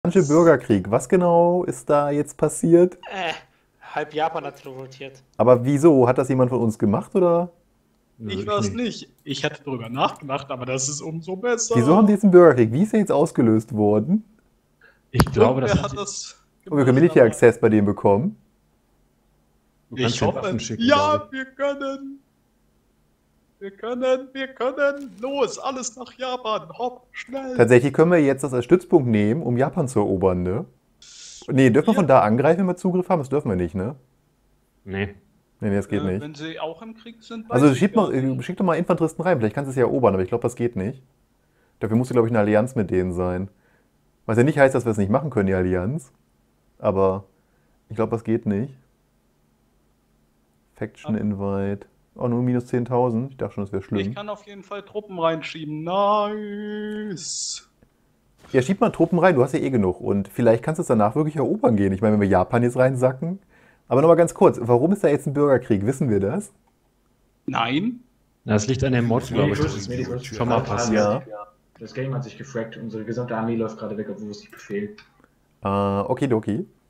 Bürgerkrieg. Was genau ist da jetzt passiert? Halb Japan hat revoltiert. Aber wieso? Hat das jemand von uns gemacht oder? Ich war es nicht. Ich hätte darüber nachgedacht, aber das ist umso besser. Wieso haben die jetzt einen Bürgerkrieg? Wie ist der jetzt ausgelöst worden? Ich glaube, das Irgendwer hat hat das Und wir können Military Access bei denen bekommen. Ich hoffe. Ja, wir können. Wir können. Los, alles nach Japan. Hopp, schnell. Tatsächlich können wir jetzt das als Stützpunkt nehmen, um Japan zu erobern, ne? Nee, dürfen wir von da angreifen, wenn wir Zugriff haben? Das dürfen wir nicht, ne? Nee. Nee, das geht nicht. Wenn sie auch im Krieg sind, weiß Also ich schick gar nicht. doch mal Infanteristen rein, vielleicht kannst du es ja erobern, aber ich glaube, das geht nicht. Dafür musst du, glaube ich, eine Allianz mit denen sein. Was ja nicht heißt, dass wir es nicht machen können, die Allianz. Aber ich glaube, das geht nicht. Faction Invite. Oh, nur minus 10.000. Ich dachte schon, das wäre Ich schlimm. kann auf jeden Fall Truppen reinschieben. Nice. Ja, schieb mal Truppen rein, du hast ja eh genug. Und vielleicht kannst du es danach wirklich erobern gehen. Ich meine, wenn wir Japan jetzt reinsacken. Aber nochmal ganz kurz, warum ist da jetzt ein Bürgerkrieg? Wissen wir das? Nein. Das liegt an dem Mod, glaube ich. Das ist Medikus. schon mal passiert. Ja. Das Game hat sich gefragt. Unsere gesamte Armee läuft gerade weg, obwohl es nicht befehlt. Okidoki.